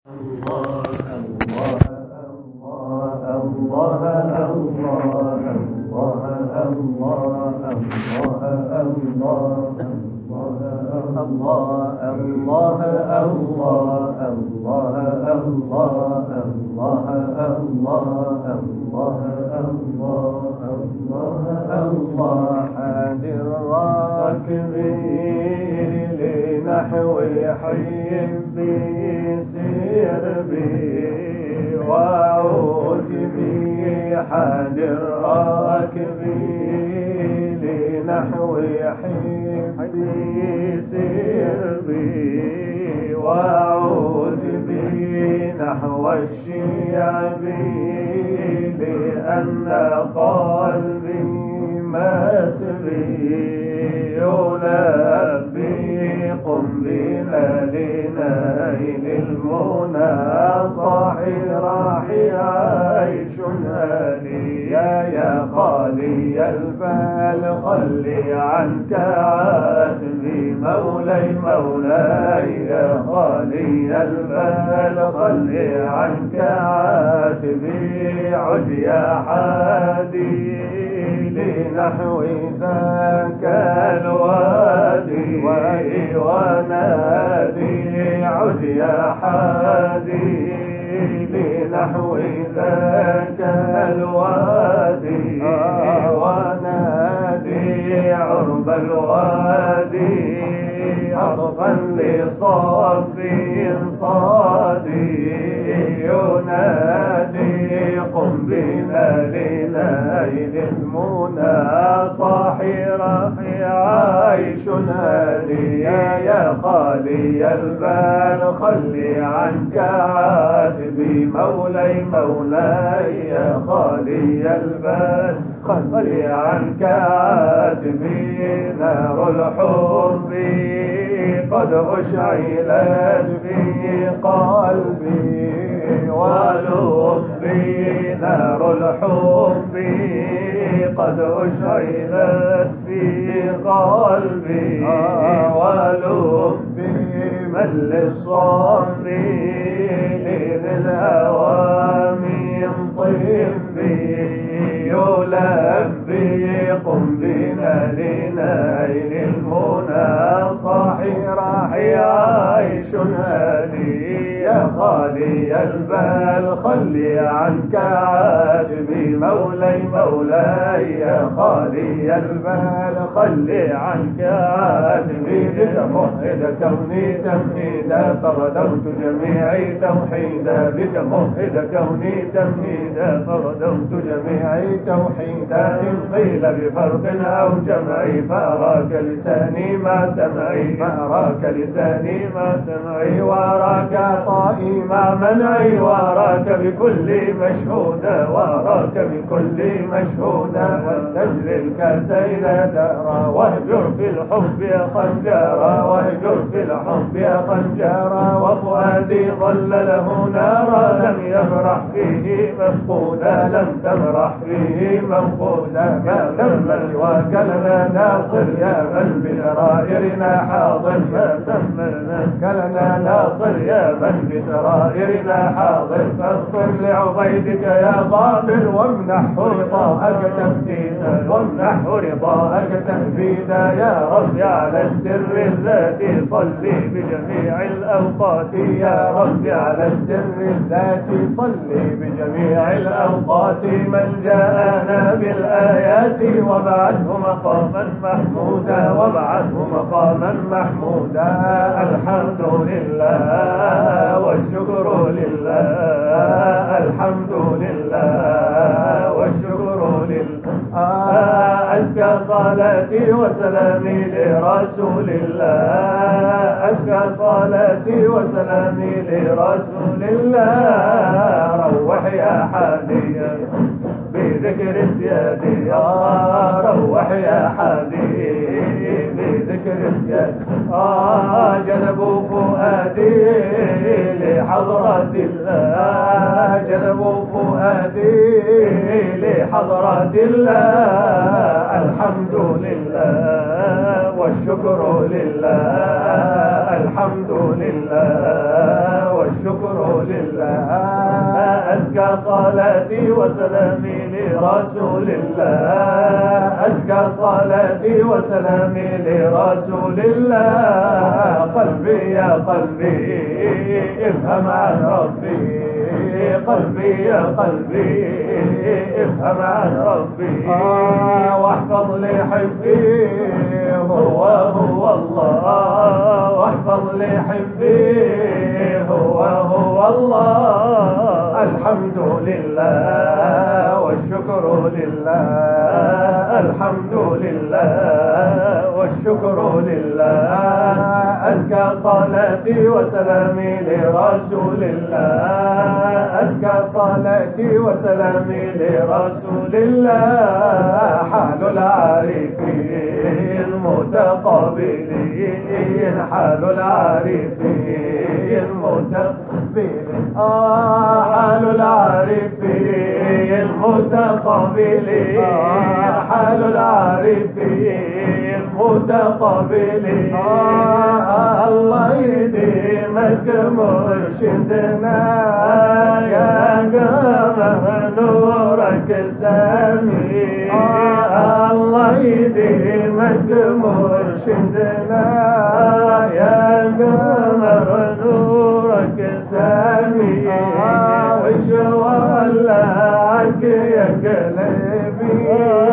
حاد الراكبين لنحو حي بسير بي وعود بي حاد الراكبين لنحو حي بسير بي وعود بي نحو الشيعب لأن قلبي مسري يلبي قم بنا لنيل المنى صاحي راحي عيش هني يا خالي البال خلي عنك عاتبي مولاي يا خالي البال خلي عنك عاتبي عد يا حادي لنحو ذاك الوادي ونادي عد يا حادي لنحو ذاك الوادي ونادي عرب الوادي عطفا لصبي صادي ينادي قم بنا لنيل المنى صاحي راحي عيش هادي يا خالي البال خلي عنك عاتبي مولاي يا خالي البال خلي عنك عاتبي نار الحب قد أشعلت في قلبي ولبي نار الحب قد أشعلت في قلبي ولبي من للصبر للهوى من طبي يلبي قم بنا لنيل المنى صاحي راحي عيش هادي يا خالي البال خلي عنك عاتبي مولاي يا خالي البال خلي عنك عاتبي بك موحد كوني تمهيدا فغدوت جميعي توحيدا بك موحد كوني تمهيدا فغدوت جميعي توحيدا إن قيل بفرق أو جمعي فأراك لساني ما سمعي فأراك لساني ما سمعي وأراك طائي ما منعي وأراك بكل مشهودا وأراك بكل مشهودا واستجل الكاس إذا دارا واهجر في الحب يا خنجارا واهجر في الحب يا خنجارا وفؤادي ظل له نارا لم يبرح فيه مفقودا لم تبرح فيه مفقودا ما ثم سواك لنا ناصر يا من بسرائرنا حاضر ما ثم لنا ناصر يا من بسرائرنا حاضر فاغفر لعبيدك يا غافر وامنحه رضاءك تبديدا وامنحه رضاءك تهبيدا يا رب على السر الذاتي صلي بجميع الأوقات يا رب على السر الذاتي صلي بجميع الأوقات من جاءنا بالآيات وابعثه مقاما محمودا وابعثه مقاما محمودا الحمد لله والشكر لله الحمد لله والشكر لله أزكى صلاتي وسلامي لرسول الله أزكى صلاتي وسلامي لرسول الله روح يا حادي بذكر سيادي روح يا حادي بذكر سيادي جذبوا فؤادي لحضرة الله جذبوا فؤادي لحضرة الله الحمد لله والشكر لله الحمد لله والشكر رسول الله أزكى صلاتي وسلامي لرسول الله أزكى صلاتي وسلامي لرسول الله قلبي يا قلبي افهم عن ربي قلبي يا قلبي افهم عن ربي واحفظ لحبي هو الله واحفظ لحبي هو الله الحمد لله والشكر لله الحمد لله والشكر لله أزكى صلاتي وسلامي لرسول الله أزكى صلاتي وسلامي لرسول الله حال العارفين متقابلين حال العارفين متقابلين حال العارفين متقابلين حال العارفين متقابلين الله يديمك مرشدنا يا قمر نورك سامي الله يديمك مرشدنا يا قمر نورك سامي وش ولعك يا قلبي